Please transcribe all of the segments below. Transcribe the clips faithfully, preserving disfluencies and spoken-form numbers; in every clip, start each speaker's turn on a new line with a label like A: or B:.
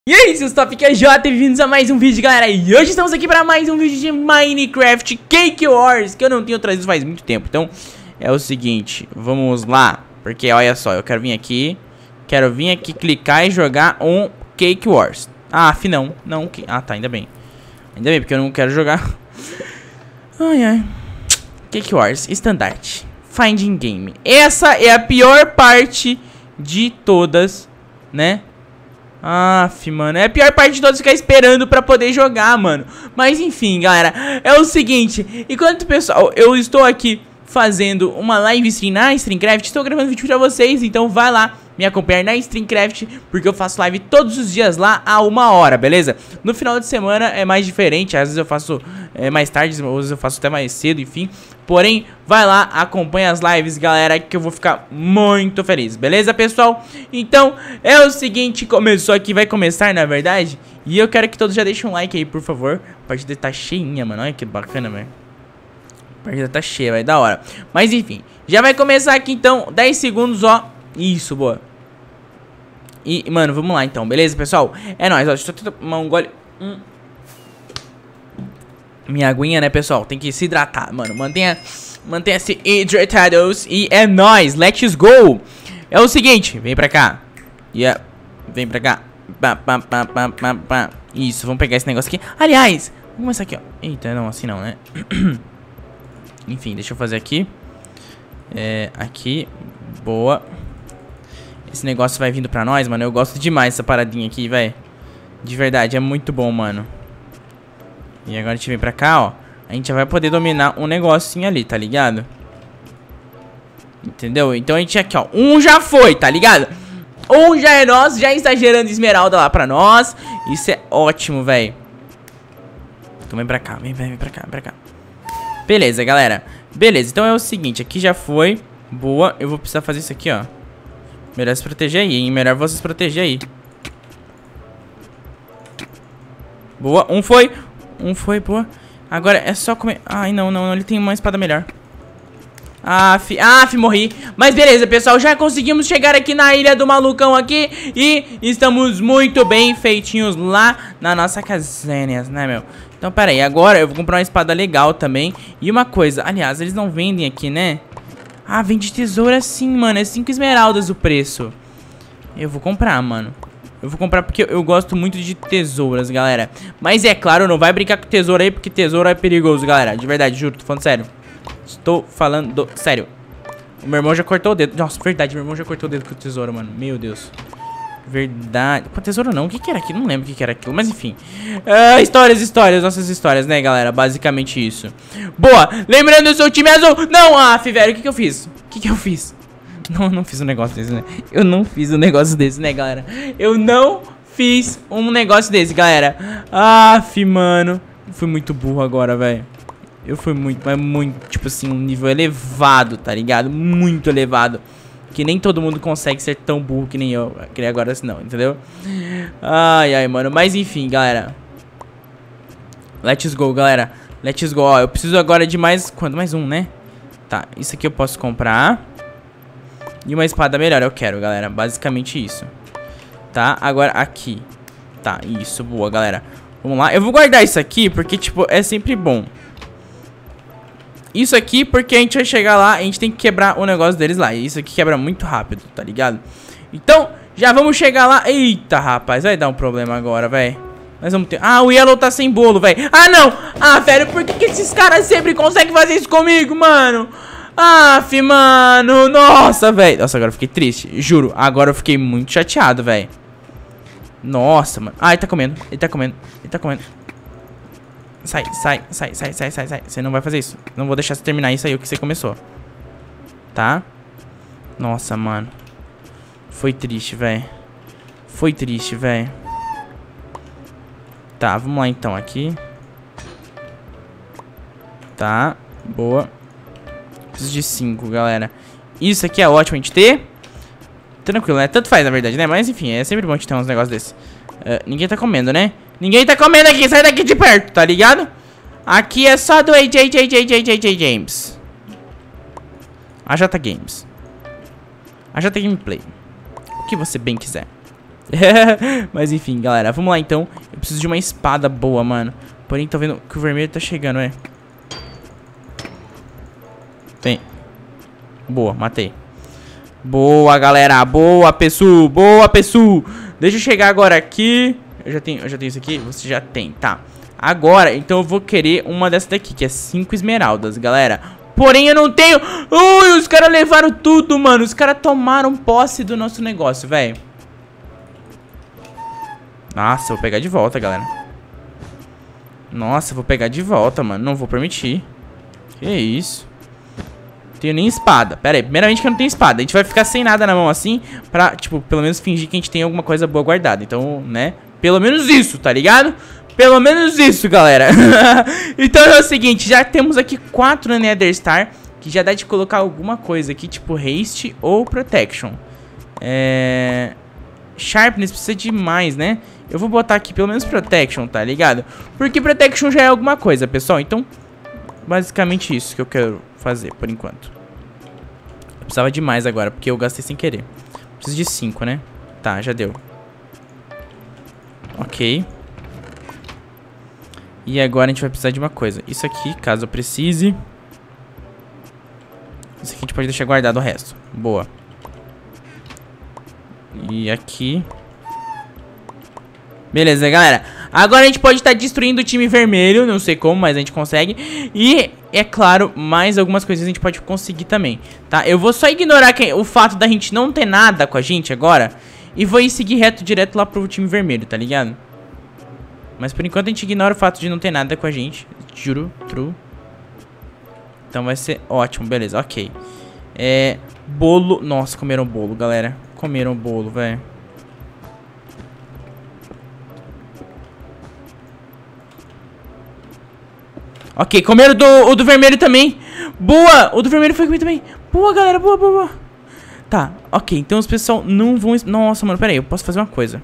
A: E aí, seus top que é J, bem-vindos a mais um vídeo, galera. E hoje estamos aqui para mais um vídeo de Minecraft Cake Wars, que eu não tenho trazido faz muito tempo. Então, é o seguinte, vamos lá. Porque, olha só, eu quero vir aqui, quero vir aqui, clicar e jogar um Cake Wars. Ah, afinal, não, não, ah, tá, ainda bem. Ainda bem, porque eu não quero jogar. Ai, ai. Cake Wars, Standard, Finding Game. Essa é a pior parte de todas, né? Aff, mano, é a pior parte de todos ficar esperando pra poder jogar, mano. Mas enfim, galera, é o seguinte. Enquanto, pessoal, eu estou aqui fazendo uma live stream na Streamcraft, estou gravando vídeo pra vocês, então vai lá me acompanhar na Streamcraft, porque eu faço live todos os dias lá a uma hora, beleza? No final de semana é mais diferente, às vezes eu faço é, mais tarde, às vezes eu faço até mais cedo, enfim. Porém, vai lá, acompanha as lives, galera, que eu vou ficar muito feliz, beleza, pessoal? Então, é o seguinte, começou aqui, vai começar, na verdade, e eu quero que todos já deixem um like aí, por favor. A partida tá cheinha, mano, olha que bacana, velho. A partida tá cheia, vai, da hora. Mas enfim, já vai começar aqui então, dez segundos, ó. Isso, boa. E, mano, vamos lá então, beleza, pessoal? É nóis, ó, deixa eu tomar um gole. Hum. Minha aguinha, né, pessoal? Tem que se hidratar, mano. Mantenha, mantenha-se hidratados. E é nóis, let's go. É o seguinte, vem pra cá. Yeah, vem pra cá. Pá, pá, pá, pá, pá, pá. Isso, vamos pegar esse negócio aqui. Aliás, vamos começar aqui, ó. Eita, não, assim não, né? Enfim, deixa eu fazer aqui. É, aqui. Boa. Esse negócio vai vindo pra nós, mano. Eu gosto demais dessa paradinha aqui, velho. De verdade, é muito bom, mano. E agora a gente vem pra cá, ó. A gente já vai poder dominar um negocinho ali, tá ligado? Entendeu? Então a gente aqui, ó. Um já foi, tá ligado? Um já é nosso, já está gerando esmeralda lá pra nós. Isso é ótimo, velho. Então vem pra cá, vem, vem, vem pra cá, vem pra cá. Beleza, galera. Beleza, então é o seguinte, aqui já foi. Boa, eu vou precisar fazer isso aqui, ó. Melhor se proteger aí, hein? Melhor você se proteger aí. Boa, um foi. Um foi, boa. Agora é só comer. Ai, não, não, não, ele tem uma espada melhor. Aff, aff, morri. Mas beleza, pessoal, já conseguimos chegar aqui na ilha do malucão aqui. E estamos muito bem feitinhos lá na nossa casinha, né, meu? Então, pera aí, agora eu vou comprar uma espada legal também. E uma coisa, aliás, eles não vendem aqui, né? Ah, vende tesoura sim, mano. É cinco esmeraldas o preço. Eu vou comprar, mano. Eu vou comprar porque eu gosto muito de tesouras, galera. Mas é claro, não vai brincar com tesoura aí, porque tesoura é perigoso, galera. De verdade, juro, tô falando sério. Estou falando sério. O meu irmão já cortou o dedo. Nossa, verdade, meu irmão já cortou o dedo com tesoura, mano. Meu Deus. Verdade. Com tesoura não, o que que era aquilo? Não lembro o que que era aquilo, mas enfim. uh, Histórias, histórias, nossas histórias, né, galera? Basicamente isso. Boa, lembrando, eu sou o time azul. Não, af, velho, o que que eu fiz? O que que eu fiz? Não, não fiz um negócio desse, né? Eu não fiz um negócio desse, né, galera? Eu não fiz um negócio desse, galera. Af, mano. Eu fui muito burro agora, velho. Eu fui muito, mas muito, tipo assim, um nível elevado, tá ligado? Muito elevado. Que nem todo mundo consegue ser tão burro que nem eu. Que nem agora assim, não, entendeu? Ai, ai, mano. Mas enfim, galera. Let's go, galera. Let's go. Ó, eu preciso agora de mais... Quanto? Mais um, né? Tá, isso aqui eu posso comprar. E uma espada melhor eu quero, galera. Basicamente isso. Tá, agora aqui. Tá, isso, boa, galera. Vamos lá. Eu vou guardar isso aqui porque, tipo, é sempre bom. Isso aqui porque a gente vai chegar lá, a gente tem que quebrar o negócio deles lá. E isso aqui quebra muito rápido, tá ligado? Então, já vamos chegar lá. Eita, rapaz, vai dar um problema agora, velho. Nós vamos ter... Ah, o Yellow tá sem bolo, velho. Ah, não! Ah, velho, por que, que esses caras sempre conseguem fazer isso comigo, mano? Aff, mano. Nossa, velho. Nossa, agora eu fiquei triste, juro. Agora eu fiquei muito chateado, velho. Nossa, mano. Ah, ele tá comendo, ele tá comendo, ele tá comendo. Sai, sai, sai, sai, sai, sai, sai. Você não vai fazer isso. Não vou deixar você terminar isso aí, o que você começou. Tá? Nossa, mano. Foi triste, velho. Foi triste, velho. Tá, vamos lá então, aqui. Tá, boa. Preciso de cinco, galera. Isso aqui é ótimo a gente ter. Tranquilo, né? Tanto faz, na verdade, né? Mas enfim, é sempre bom a gente ter uns negócios desses. uh, Ninguém tá comendo, né? Ninguém tá comendo aqui, sai daqui de perto, tá ligado? Aqui é só do A J J J J J J Games. A J Games. A J Gameplay. O que você bem quiser. Mas enfim, galera, vamos lá então. Eu preciso de uma espada boa, mano. Porém, tô vendo que o vermelho tá chegando, é. Vem. Boa, matei. Boa, galera. Boa, pessoal. Boa, pessoal. Deixa eu chegar agora aqui. Eu já tenho, eu já tenho isso aqui. Você já tem, tá. Agora, então eu vou querer uma dessa daqui, que é cinco esmeraldas, galera. Porém, eu não tenho... Ui, os caras levaram tudo, mano. Os caras tomaram posse do nosso negócio, velho. Nossa, eu vou pegar de volta, galera. Nossa, eu vou pegar de volta, mano. Não vou permitir. Que isso? Não tenho nem espada. Pera aí, primeiramente que eu não tenho espada. A gente vai ficar sem nada na mão assim, pra, tipo, pelo menos fingir que a gente tem alguma coisa boa guardada. Então, né, pelo menos isso, tá ligado? Pelo menos isso, galera. Então é o seguinte, já temos aqui quatro Nether Star, que já dá de colocar alguma coisa aqui, tipo Haste ou Protection. É... Sharpness precisa de mais, né? Eu vou botar aqui pelo menos Protection, tá ligado? Porque Protection já é alguma coisa, pessoal. Então, basicamente isso que eu quero fazer por enquanto. Eu precisava de mais agora, porque eu gastei sem querer. Preciso de cinco, né? Tá, já deu. Ok. E agora a gente vai precisar de uma coisa. Isso aqui, caso eu precise. Isso aqui a gente pode deixar guardado o resto. Boa. E aqui. Beleza, galera. Agora a gente pode estar destruindo o time vermelho. Não sei como, mas a gente consegue. E, é claro, mais algumas coisas a gente pode conseguir também, tá? Eu vou só ignorar que, o fato da gente não ter nada com a gente agora. E vou ir seguir reto, direto lá pro time vermelho, tá ligado? Mas por enquanto a gente ignora o fato de não ter nada com a gente. Juro, true. Então vai ser ótimo, beleza, ok. É, bolo, nossa, comeram bolo, galera. Comeram bolo, velho. Ok, comeram do, o do vermelho também. Boa, o do vermelho foi comido também. Boa, galera, boa, boa, boa. Tá, ok, então os pessoal não vão... Nossa, mano, pera aí, eu posso fazer uma coisa.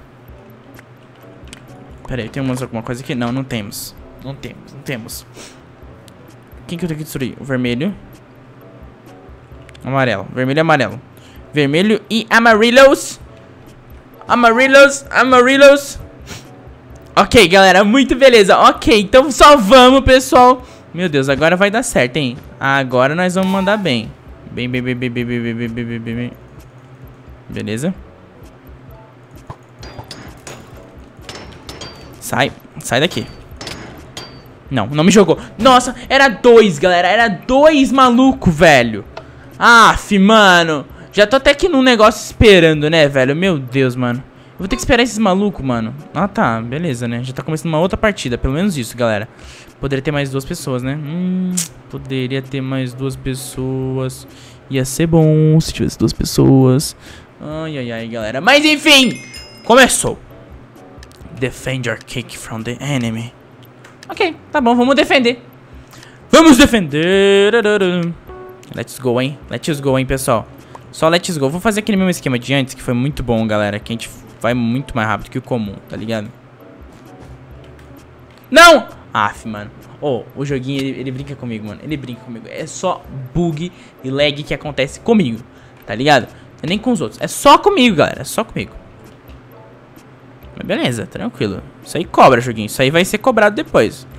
A: Pera aí, temos alguma coisa aqui? Não, não temos. Não temos, não temos. Quem que eu tenho que destruir? O vermelho. Amarelo, vermelho e amarelo. Vermelho e amarelos. Amarelos, amarelos. Ok, galera, muito beleza. Ok, então só vamos, pessoal. Meu Deus, agora vai dar certo, hein? Agora nós vamos mandar bem. Bem, bem, bem, bem, bem, bem, bem, bem, bem, bem, bem. Beleza. Sai, sai daqui. Não, não me jogou. Nossa, era dois, galera. Era dois maluco, velho. Aff, mano. Já tô até aqui num negócio esperando, né, velho? Meu Deus, mano. Eu vou ter que esperar esses malucos, mano. Ah, tá, beleza, né? Já tá começando uma outra partida, pelo menos isso, galera. Poderia ter mais duas pessoas, né? Hum, poderia ter mais duas pessoas. Ia ser bom se tivesse duas pessoas. Ai, ai, ai, galera. Mas enfim, começou. Defend your cake from the enemy. Ok, tá bom, vamos defender. Vamos defender. Let's go, hein? Let's go, hein, pessoal. Só let's go. Vou fazer aquele mesmo esquema de antes, que foi muito bom, galera. Que a gente vai muito mais rápido que o comum, tá ligado? Não! Aff, mano. Oh, o joguinho, ele, ele brinca comigo, mano. Ele brinca comigo. É só bug e lag que acontece comigo, tá ligado? Não é nem com os outros. É só comigo, galera. É só comigo. Mas beleza, tranquilo. Isso aí cobra, joguinho. Isso aí vai ser cobrado depois.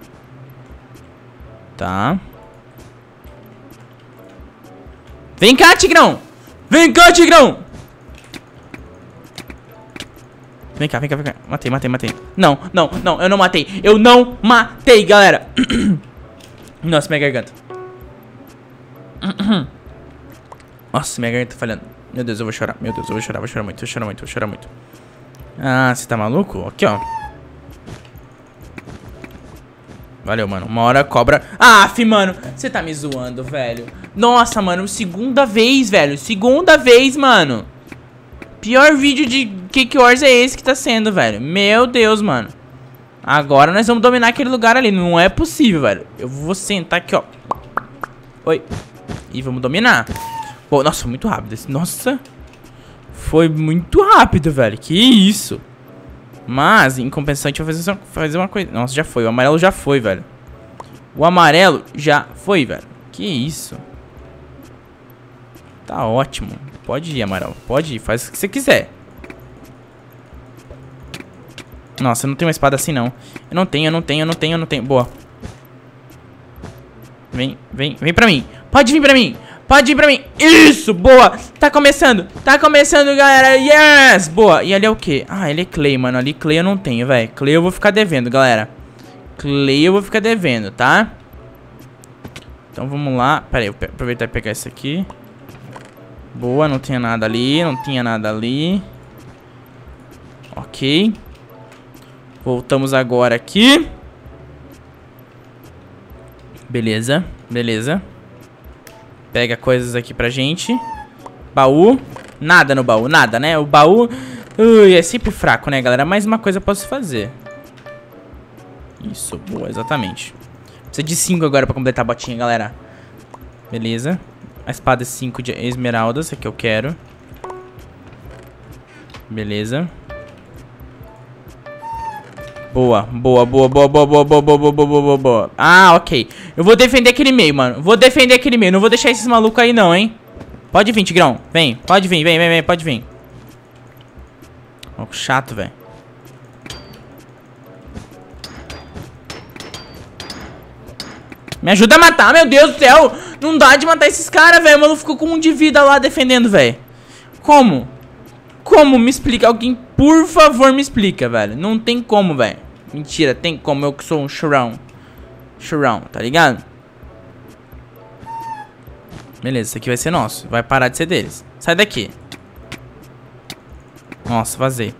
A: Tá. Vem cá, Tigrão! Vem cá, Tigrão! Vem cá, vem cá, vem cá. Matei, matei, matei. Não, não, não, eu não matei. Eu não matei, galera. Nossa, minha garganta. Nossa, minha garganta tá falhando. Meu Deus, eu vou chorar. Meu Deus, eu vou chorar, vou chorar muito, vou chorar muito, vou chorar muito. Ah, você tá maluco? Aqui, ó. Valeu, mano. Uma hora cobra... Ah, fi, mano. Você tá me zoando, velho. Nossa, mano. Segunda vez, velho. Segunda vez, mano. Pior vídeo de Cake Wars é esse que tá sendo, velho. Meu Deus, mano. Agora nós vamos dominar aquele lugar ali. Não é possível, velho. Eu vou sentar aqui, ó. Oi. E vamos dominar. Pô, nossa, muito rápido. Nossa. Foi muito rápido, velho. Que isso. Mas, em compensação, a gente vai fazer, fazer uma coisa. Nossa, já foi. O amarelo já foi, velho. O amarelo já foi, velho. Que isso. Tá ótimo. Pode ir, amarelo. Pode ir. Faz o que você quiser. Nossa, eu não tenho uma espada assim, não. Eu não tenho, eu não tenho, eu não tenho, eu não tenho. Boa. Vem, vem, vem pra mim. Pode vir pra mim. Pode vir pra mim. Isso, boa. Tá começando. Tá começando, galera. Yes. Boa. E ali é o quê? Ah, ele é Clay, mano. Ali Clay eu não tenho, velho. Clay eu vou ficar devendo, galera. Clay eu vou ficar devendo, tá? Então vamos lá. Pera aí, eu aproveitar e pegar isso aqui. Boa, não tinha nada ali. Não tinha nada ali. Ok. Voltamos agora aqui. Beleza, beleza. Pega coisas aqui pra gente. Baú. Nada no baú, nada, né? O baú ui, é sempre fraco, né, galera? Mais uma coisa eu posso fazer. Isso, boa, exatamente. Precisa de cinco agora pra completar a botinha, galera. Beleza. A espada cinco de esmeraldas, é que eu quero. Beleza. Boa, boa, boa, boa, boa, boa, boa, boa, boa, boa, boa, boa. Ah, ok. Eu vou defender aquele meio, mano. Vou defender aquele meio. Não vou deixar esses malucos aí, não, hein. Pode vir, Tigrão. Vem, pode vir, vem, vem, vem, pode vir. Ó, chato, velho. Me ajuda a matar, meu Deus do céu. Não dá de matar esses caras, velho. O maluco ficou com um de vida lá defendendo, velho. Como? Como? Me explica. Alguém, por favor, me explica, velho. Não tem como, velho. Mentira, tem como. Eu que sou um churrão. Churrão, tá ligado? Beleza, isso aqui vai ser nosso. Vai parar de ser deles. Sai daqui. Nossa, vazei.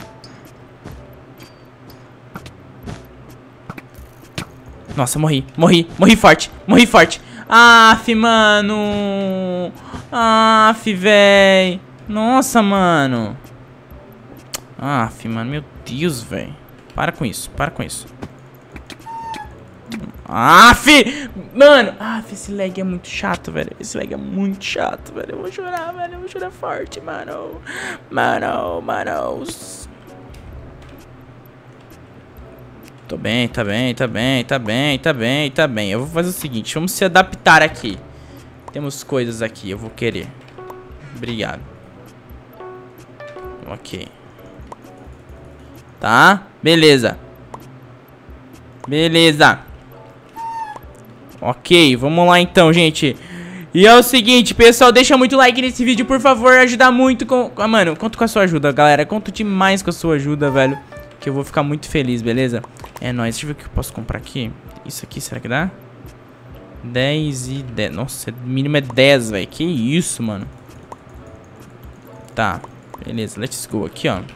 A: Nossa, morri. Morri. Morri forte. Morri forte. Aff, mano. Aff, véi. Nossa, mano. Aff, mano. Meu Deus, velho. Para com isso. Para com isso. Aff. Mano. Aff, esse lag é muito chato, velho. Esse lag é muito chato, velho. Eu vou chorar, velho. Eu vou chorar forte, mano. Mano, mano. Tô bem, tá bem, tá bem, tá bem, tá bem, tá bem. Eu vou fazer o seguinte. Vamos se adaptar aqui. Temos coisas aqui. Eu vou querer. Obrigado. Ok. Tá? Beleza. Beleza. Ok, vamos lá então, gente. E é o seguinte, pessoal, deixa muito like nesse vídeo, por favor, ajuda muito com... Ah, mano, conto com a sua ajuda, galera. Conto demais com a sua ajuda, velho. Que eu vou ficar muito feliz, beleza? É nóis, deixa eu ver o que eu posso comprar aqui. Isso aqui, será que dá? dez e dez. Nossa, o mínimo é dez, velho. Que isso, mano. Tá, beleza, let's go aqui, ó.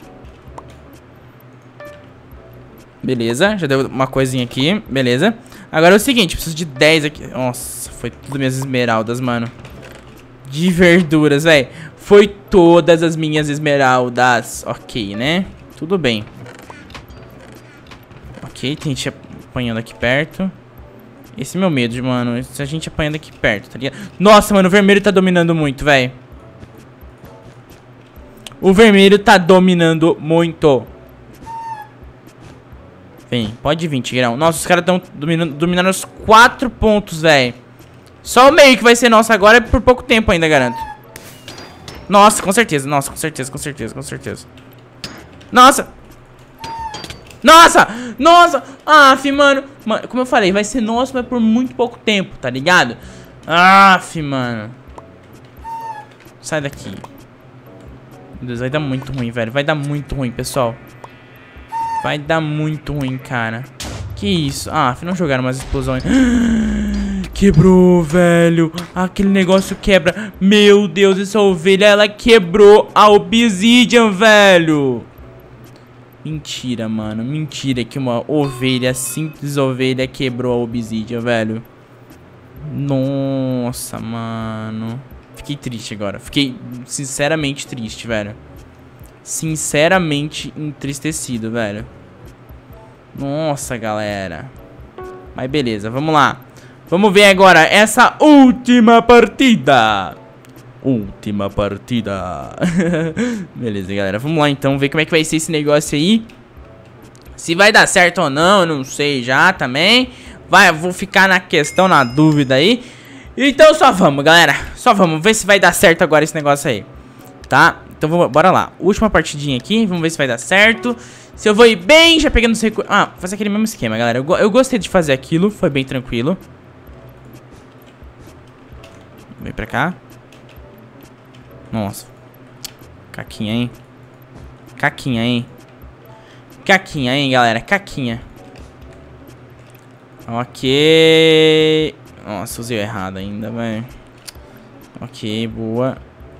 A: Beleza, já deu uma coisinha aqui, beleza. Agora é o seguinte, preciso de dez aqui. Nossa, foi tudo minhas esmeraldas, mano. De verduras, velho. Foi todas as minhas esmeraldas. Ok, né? Tudo bem. Ok, tem gente apanhando aqui perto. Esse é meu medo, mano. Se a gente apanhando aqui perto, tá ligado? Nossa, mano, o vermelho tá dominando muito, velho. O vermelho tá dominando muito. Vem, pode vir, Tigrão. Nossa, os caras estão dominando, dominando os quatro pontos, velho. Só o meio que vai ser nosso agora é por pouco tempo ainda, garanto. Nossa, com certeza. Nossa, com certeza, com certeza, com certeza. Nossa. Nossa, nossa. Aff, mano. Mano, como eu falei, vai ser nosso, mas por muito pouco tempo, tá ligado? Aff, mano. Sai daqui. Meu Deus, vai dar muito ruim, velho. Vai dar muito ruim, pessoal. Vai dar muito ruim, cara. Que isso? Ah, não jogaram umas explosões. Quebrou, velho. Aquele negócio quebra. Meu Deus, essa ovelha, ela quebrou a obsidian, velho. Mentira, mano. Mentira que uma ovelha, simples ovelha, quebrou a obsidian, velho. Nossa, mano. Fiquei triste agora. Fiquei sinceramente triste, velho. Sinceramente entristecido, velho. Nossa, galera. Mas beleza, vamos lá. Vamos ver agora essa última partida. Última partida. Beleza, galera, vamos lá então. Ver como é que vai ser esse negócio aí. Se vai dar certo ou não, eu não sei já também. Vai, vou ficar na questão, na dúvida aí. Então só vamos, galera. Só vamos ver se vai dar certo agora esse negócio aí. Tá? Então vamos, bora lá. Última partidinha aqui. Vamos ver se vai dar certo. se eu vou ir bem, já pegando os recursos. Ah, fazer aquele mesmo esquema, galera. Eu, eu gostei de fazer aquilo, foi bem tranquilo. Vem pra cá. Nossa. Caquinha, hein? Caquinha, hein? Caquinha, hein, galera? Caquinha. Ok. Nossa, usei errado ainda, velho. Ok, boa.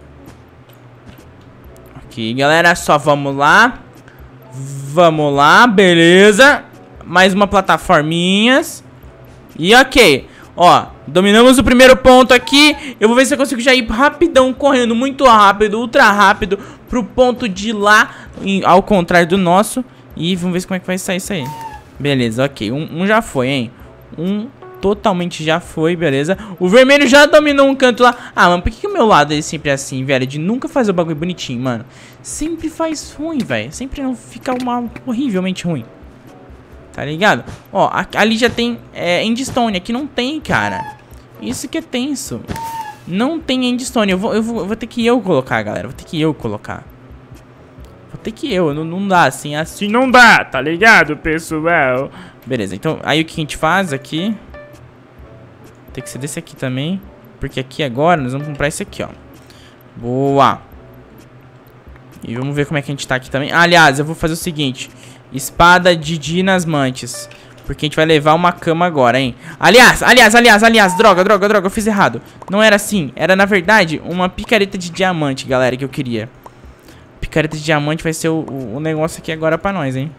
A: Ok, galera, só vamos lá. Vamos lá, beleza. Mais uma plataforminhas. E ok. Ó, dominamos o primeiro ponto aqui. Eu vou ver se eu consigo já ir rapidão, correndo muito rápido, ultra rápido, pro ponto de lá, em, ao contrário do nosso. E vamos ver como é que vai sair isso aí. Beleza, ok, um, um já foi, hein. Um totalmente já foi, beleza. O vermelho já dominou um canto lá. Ah, mano, por que, que o meu lado é sempre assim, velho? De nunca fazer o bagulho bonitinho, mano. Sempre faz ruim, velho. Sempre não fica uma horrivelmente ruim. Tá ligado? Ó, ali já tem é, endstone. Aqui não tem, cara. Isso que é tenso. Não tem endstone. Eu vou, eu, vou, eu vou ter que eu colocar, galera. Vou ter que eu colocar. Vou ter que eu. Não, não dá assim. Assim não dá, tá ligado, pessoal? Beleza, então aí o que a gente faz aqui... Tem que ser desse aqui também. Porque aqui agora nós vamos comprar esse aqui, ó. Boa. E vamos ver como é que a gente tá aqui também. Ah, aliás, eu vou fazer o seguinte. Espada de Dinasmantes. Porque a gente vai levar uma cama agora, hein. Aliás, aliás, aliás, aliás. Droga, droga, droga, eu fiz errado. Não era assim, era na verdade uma picareta de diamante, galera, que eu queria. Picareta de diamante vai ser o, o, o negócio aqui agora pra nós, hein.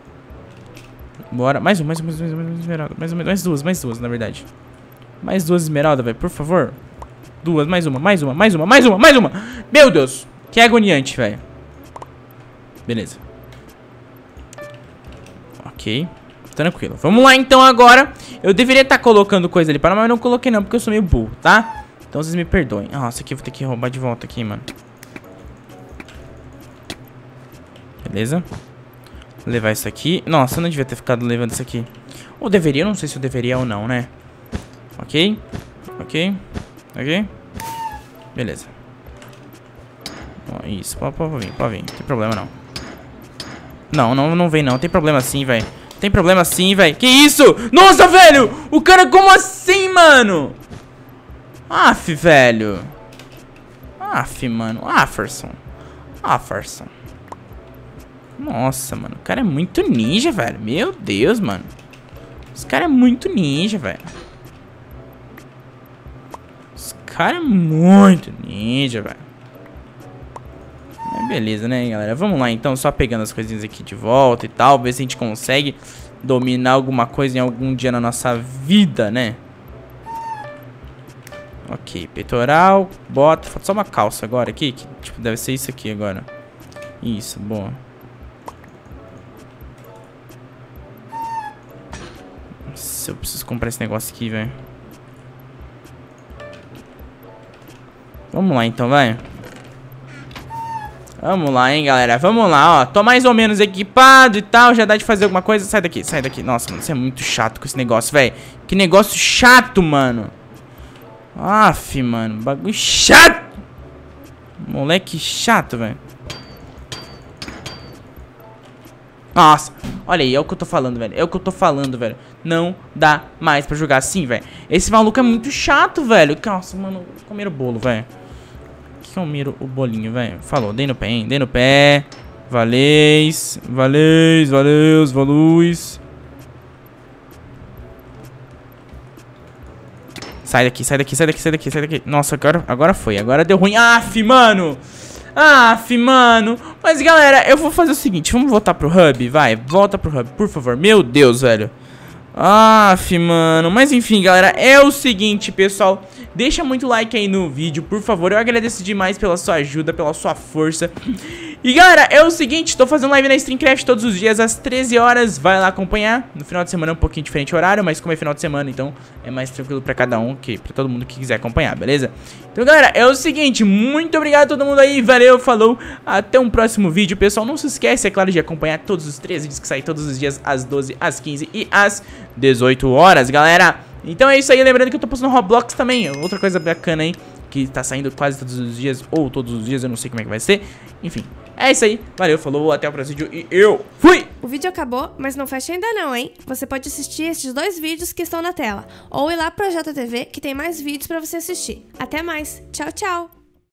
A: Bora, mais um, mais um, mais um, mais um esmeralda. Mais, um, mais duas, mais duas, na verdade. Mais duas esmeraldas, velho, por favor. Duas, mais uma, mais uma, mais uma, mais uma, mais uma. Meu Deus, que agoniante, velho. Beleza. Ok, tranquilo. Vamos lá então agora. Eu deveria estar colocando coisa ali para, mas eu não coloquei não, porque eu sou meio burro, tá? Então vocês me perdoem. Nossa, aqui eu vou ter que roubar de volta aqui, mano. Beleza. Vou levar isso aqui. Nossa, eu não devia ter ficado levando isso aqui. Ou deveria, eu não sei se eu deveria ou não, né? Ok. Ok. Ok. Beleza. Ó, isso, pode, pode vir, pode vir. Não tem problema não. Não, não, não vem não. Tem problema sim, velho. Tem problema sim, velho. Que isso? Nossa, velho! O cara, como assim, mano? Aff, velho. Aff, mano. Afferson. Afferson. Nossa, mano. O cara é muito ninja, velho. Meu Deus, mano. Esse cara é muito ninja, velho. Esse cara é muito ninja, velho. Mas beleza, né, galera? Vamos lá, então. Só pegando as coisinhas aqui de volta e tal. Ver se a gente consegue dominar alguma coisa em algum dia na nossa vida, né? Ok, peitoral, bota. Falta só uma calça agora aqui. Que, tipo, deve ser isso aqui agora. Isso, boa. Nossa, eu preciso comprar esse negócio aqui, velho. Vamos lá, então, vai. Vamos lá, hein, galera. Vamos lá, ó. Tô mais ou menos equipado e tal. Já dá de fazer alguma coisa. Sai daqui, sai daqui. Nossa, mano, você é muito chato com esse negócio, velho. Que negócio chato, mano. Aff, mano. Bagulho chato. Moleque chato, velho. Nossa. Olha aí, é o que eu tô falando, velho. É o que eu tô falando, velho. Não dá mais pra jogar assim, velho. Esse maluco é muito chato, velho. Nossa, mano. Comer o bolo, velho. Que eu miro o bolinho, velho. Falou, dei no pé, hein? Dei no pé. Valeis. Valeis, valeus, valuz. Sai daqui, sai daqui, sai daqui, sai daqui, sai daqui. Nossa, agora, agora foi. Agora deu ruim. Aff, mano. Aff, mano. Mas, galera, eu vou fazer o seguinte. Vamos voltar pro hub, vai. Volta pro hub, por favor. Meu Deus, velho. Aff, mano. Mas, enfim, galera, é o seguinte, pessoal. Deixa muito like aí no vídeo, por favor. Eu agradeço demais pela sua ajuda, pela sua força. E, galera, é o seguinte. Tô fazendo live na Streamcraft todos os dias às treze horas. Vai lá acompanhar. No final de semana é um pouquinho diferente o horário, mas como é final de semana, então é mais tranquilo pra cada um, que pra todo mundo que quiser acompanhar, beleza? Então, galera, é o seguinte. Muito obrigado a todo mundo aí. Valeu, falou. Até um próximo vídeo, pessoal. Não se esquece, é claro, de acompanhar todos os três vídeos que saem todos os dias às doze, às quinze e às dezoito horas, galera. Então é isso aí, lembrando que eu tô postando Roblox também, outra coisa bacana aí, que tá saindo quase todos os dias, ou todos os dias, eu não sei como é que vai ser. Enfim, É isso aí. Valeu, falou, até o próximo vídeo e eu fui!
B: O vídeo acabou, mas não fecha ainda não, hein? Você pode assistir estes dois vídeos que estão na tela, ou ir lá pro J T V que tem mais vídeos pra você assistir. Até mais. Tchau, tchau!